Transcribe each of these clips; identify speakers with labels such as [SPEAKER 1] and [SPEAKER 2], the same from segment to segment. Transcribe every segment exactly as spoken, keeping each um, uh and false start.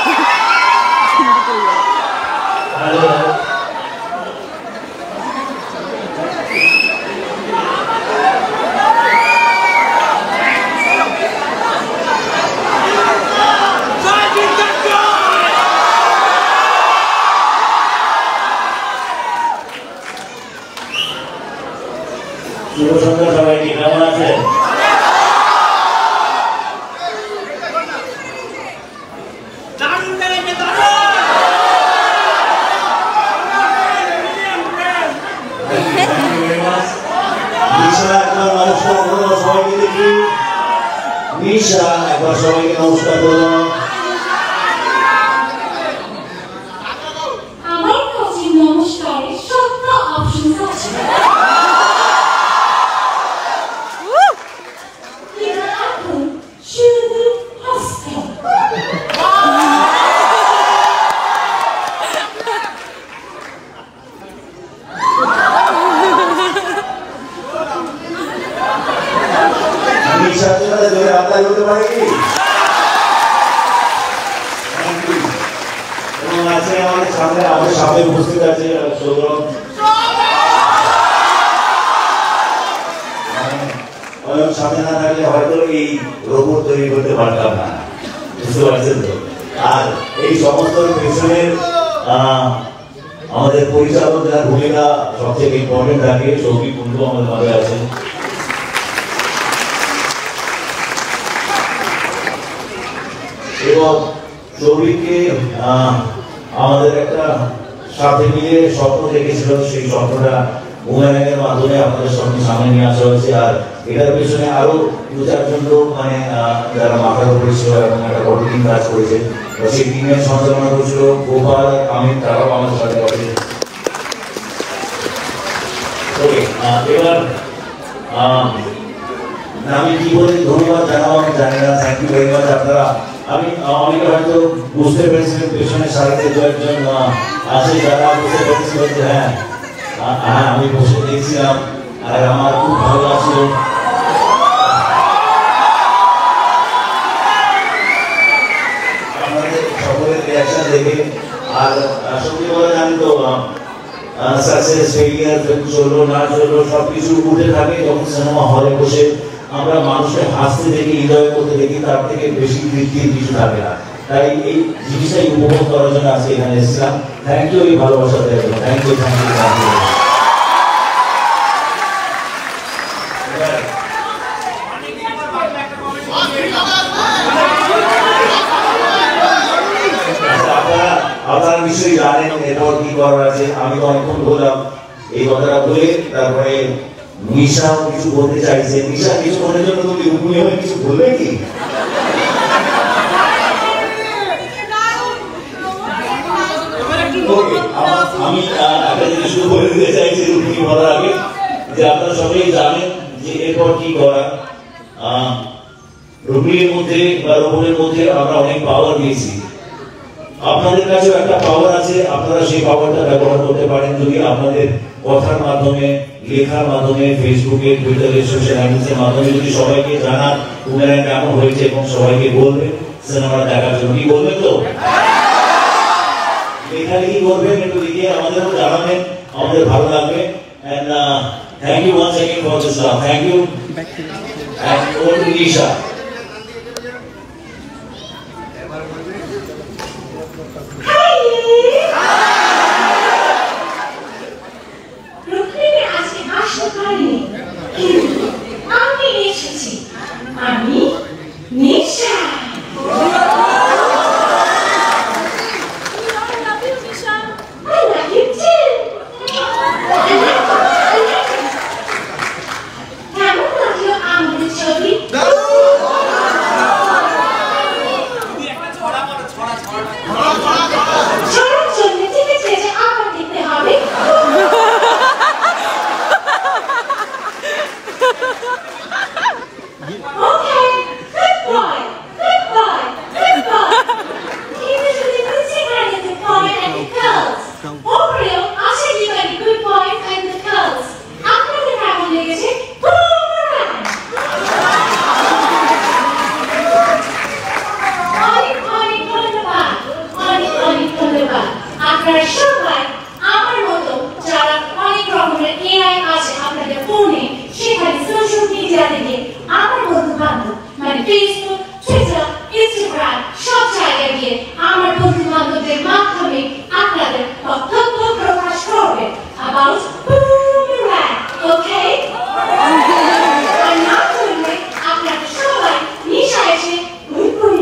[SPEAKER 1] শুভ সন্ধ্যা সবাইকে, কেমন আছেন? নিশা একবার সবাইকে নমস্কার করো।
[SPEAKER 2] আমার কাছে নমস্কারের সত্য অপশন আছে।
[SPEAKER 1] আমাদের সামনে উপস্থিত আছে সৌরভ, সামনে না থাকলে হয়তো এই রোবট তৈরি করতে পারতাম না, বুঝতে পারছেন তো। আর এই সমস্ত পেছনের আমাদের পরিচালক যার ভূমিকা সবথেকে ইম্পর্টেন্ট থাকে, সৌভিক কুণ্ডু আমাদের মাঝে আছেন। এবং সৌভিককে আমাদের একটা সাথে মিলে স্বপ্ন দেখেছিল, সেই স্বপ্নটা উন্নয়নের মাধ্যমে আপনাদের সঙ্গে সামনে নিয়ে আসা হয়েছে। আর এটার পেছনে আরো দু চারজন লোক মানে যারা মাথার উপরে ছিল এবং একটা বড় টিম কাজ করেছে, সেই টিমের সঞ্চালনা করছিল গোপাল আমিন, তারাও আমাদের সাথে আছে। ওকে, এবার আমি কি বলে ধন্যবাদ জানাবো আমি জানি না। Thank you very much. আপনারা আমি অনেকে হয়তো বুঝতে পেরেছিলেন পেছনের সারিতে দু একজন আছে যারা বুঝতে পেরেছিলেন যে হ্যাঁ হ্যাঁ আমি বসে দেখছিলাম আর আমার খুব ভালো লাগছিল। আপনাদের সকলের রিয়াকশন দেখে। আর সত্যি বলে জানি তো সাকসেস ফেলিয়ার চললো না চললো সবকিছু উঠে থাকে যখন সিনেমা হলে বসে আমরা মানুষকে হাসতে দেখি, এনজয় করতে দেখি, তার থেকে বেশি তৃপ্তির কিছু থাকে না। তাই এই জিনিসটাই উপভোগ করার জন্য আজকে এখানে এসেছিলাম। থ্যাংক ইউ এই ভালোবাসা দেওয়ার জন্য। Thank you thank you thank you. আপনারা আপনারা নিশ্চয়ই জানেন এরপর কি করার আছে। আমি তো অনেকক্ষণ বললাম, এই কথাটা বলে তারপরে নিশা কিছু বলতে চাইছে। নিশা কিছু বলার জন্য তুমি রুকুনি হয়ে কিছু বলবে কি? আমি একটা জিনিস শুধু বলে দিতে চাইছি রুকুনি বলার আগে, যে আপনারা সবাই জানেন যে এরপর কি করা। রুকুনির মধ্যে বা রোবটের মধ্যে আমরা অনেক পাওয়ার দিয়েছি। আপনাদের কাছেও একটা পাওয়ার আছে, আপনারা সেই পাওয়ারটা ব্যবহার করতে পারেন যদি আপনাদের কথার মাধ্যমে, লেখার মাধ্যমে, ফেসবুকে, টুইটারে, সোশ্যাল মিডিয়ার মাধ্যমে যদি সবাইকে জানান উন্নয়ন কেমন হয়েছে এবং সবাইকে বলবেন সিনেমা দেখার জন্য। কি বলবেন তো? লেখালেখি করবেন, একটু লিখে আমাদেরও জানাবেন, আমাদের ভালো লাগবে। And thank you once again for this love. Thank you and all Nisha.
[SPEAKER 2] আমি এসেছি, আমি নিশা। কেমন লাগলো আমাদের ছবি? ছড়া ছড়া যে আমার বন্ধু বান্ধবদের মাধ্যমে আপনাদের বক্তব্য প্রকাশ করবে about boomerang, okay? আর না করলে আপনারা সবাই নিশা এসে বুম বুম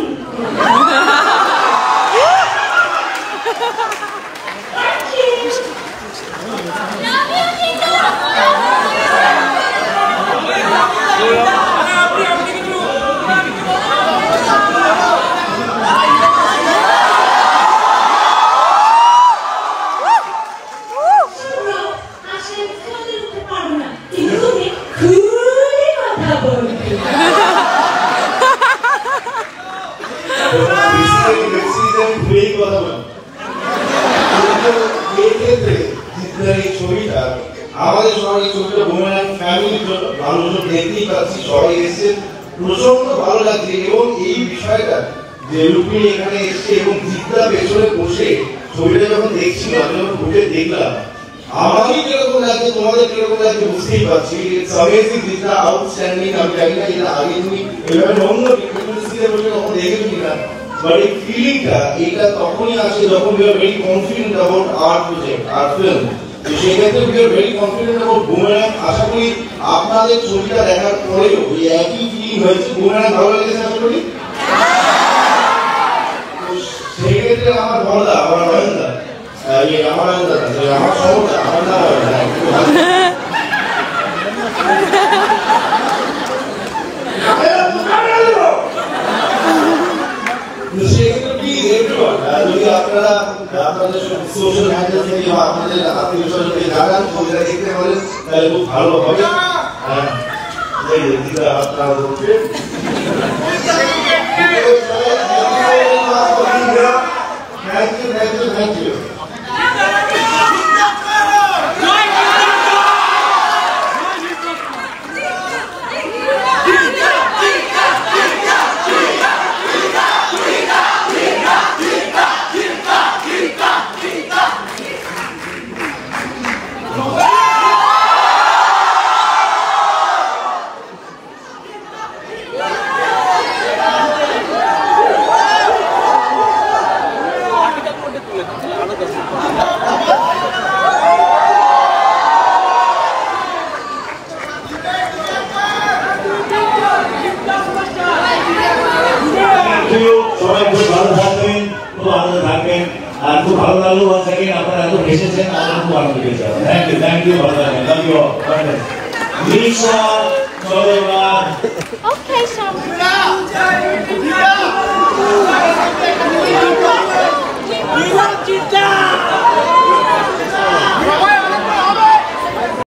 [SPEAKER 3] আমাদের সবাই ছোট্ট বুমেরাং ফ্যামিলির জন্য মানুষজন দেখতেই পাচ্ছি সবাই এসেছে প্রচন্ড ভালো লাগছে এবং এই বিষয়টা যে রুক্মিণী এখানে এসছে এবং জিতটা পেছনে বসে ছবিটা যখন দেখছিলাম যখন ঘুরে দেখলাম আমারই কিরকম লাগছে তোমাদের কিরকম লাগছে বুঝতেই পারছি ইটস অ্যামেজিং জিতটা আউটস্ট্যান্ডিং আমি জানি না এটা আগে তুমি এভাবে অন্য ইউনিভার্সিটিতে বসে কখন দেখেছো কিনা বাট এই ফিলিংটা এটা তখনই আসে যখন you are very confident about our project আর ফিল্ম সেক্ষেত্রে we are very confident about Boomerang আশা করি আপনাদের ছবিটা দেখার পরেও এই একই ফিলিং হয়েছে বুমেরাং ভালো লেগেছে আশা করি সেক্ষেত্রে আমার বড়দা আমার নয়নদা আমার নয়নদা আমার সমস্যা আমার না যদি আপনারা আপনাদের সোশ্যাল হ্যান্ডেল থেকে বা আপনাদের আত্মীয় স্বজন থেকে জানান ছবিটা দেখতে পারেন তাহলে খুব ভালো হবে আপনারা thank you thank you thank you
[SPEAKER 1] সবাই খুব ভালো থাকবেন খুব আনন্দ থাকবেন আর খুব ভালো লাগলো ওয়ান সেকেন্ড আপনারা এত এসেছেন আমরা খুব আনন্দ পেয়েছি থ্যাংক ইউ থ্যাংক ইউ ভালো থাকবেন লাভ ইউ অল নিশা চলো ওকে